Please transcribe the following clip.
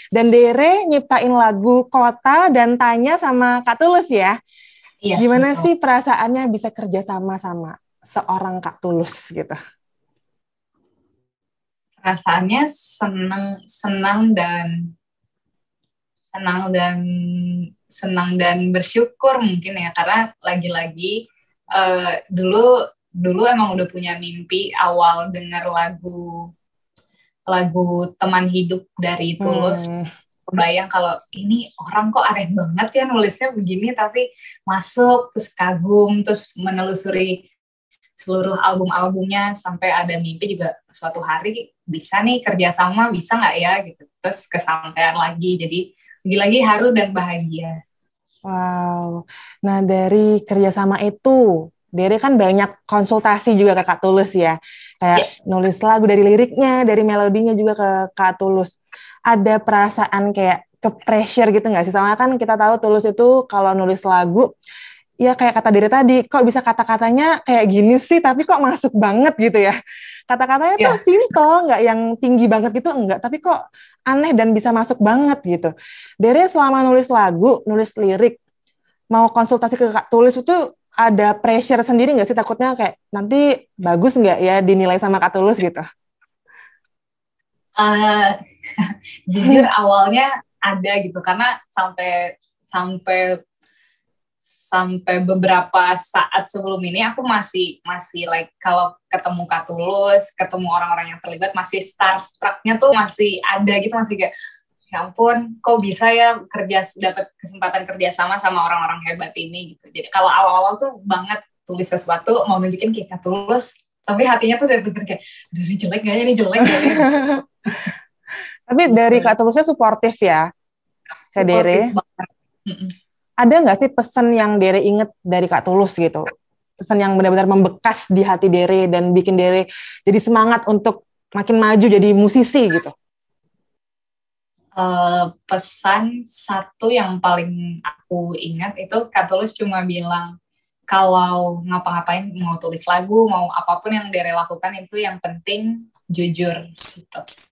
Dan Dere nyiptain lagu Kota dan Tanya sama Kak Tulus ya. Iya, Gimana betul. sih perasaannya bisa kerja sama sama seorang Kak Tulus gitu? Perasaannya senang dan senang dan senang dan bersyukur mungkin ya, karena lagi-lagi dulu dulu emang udah punya mimpi awal dengar lagu lagu Teman Hidup dari Tulus. Hmm, Kebayang kalau ini orang kok aneh banget ya nulisnya begini, tapi masuk terus kagum terus menelusuri seluruh album-albumnya sampai ada mimpi juga suatu hari bisa nih kerjasama, bisa nggak ya gitu, terus kesampaian lagi, jadi lagi-lagi haru dan bahagia. wow. Nah, dari kerjasama itu, Dere kan banyak konsultasi juga ke Kak Tulus ya. Ya, Kayak nulis lagu dari liriknya, dari melodinya juga ke Kak Tulus. Ada perasaan kayak ke pressure gitu nggak sih? Soalnya kan kita tahu Tulus itu kalau nulis lagu, ya kayak kata Dere tadi, kok bisa kata-katanya kayak gini sih, tapi kok masuk banget gitu ya. Kata-katanya tuh ya. simple, nggak yang tinggi banget gitu, enggak. Tapi kok aneh dan bisa masuk banget gitu. Dere selama nulis lagu, nulis lirik, mau konsultasi ke Kak Tulis itu ada pressure sendiri nggak sih? Takutnya kayak nanti bagus nggak ya dinilai sama Kak Tulus gitu? Eh, Jujur awalnya ada gitu, karena sampai sampai sampai beberapa saat sebelum ini aku masih masih like kalau ketemu Katulus, ketemu orang-orang yang terlibat, masih starstrucknya tuh masih ada gitu, masih kayak ya ampun kok bisa ya dapat kesempatan kerja sama sama orang-orang hebat ini gitu. Jadi kalau awal-awal tuh banget tulis sesuatu mau nunjukin kayak Katulus, tapi hatinya tuh udah pikir kayak aduh ini jelek gak ya, ini jelek gak ya Tapi dari gitu. Kak Tulusnya suportif ya ke Suportif Dere. banget. Mm-mm. Ada nggak sih pesan yang Dere inget dari Kak Tulus gitu? Pesan yang benar-benar membekas di hati Dere dan bikin Dere jadi semangat untuk makin maju jadi musisi gitu. Pesan satu yang paling aku ingat itu Katulus cuma bilang kalau ngapa-ngapain, mau tulis lagu, mau apapun yang Dere lakukan, itu yang penting jujur gitu.